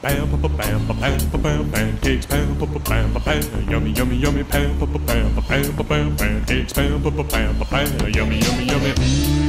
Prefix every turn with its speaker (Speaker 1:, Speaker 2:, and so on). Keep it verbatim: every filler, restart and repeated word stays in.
Speaker 1: Pam, pam, pam, pam, pam, pam, pam, pancakes, pam, pam, pam, pam, pam, yummy, yummy, yummy, pam, pam, pam, pam, pam, pam, pancakes, pam, pam, pam, pam, yummy, yummy, yummy.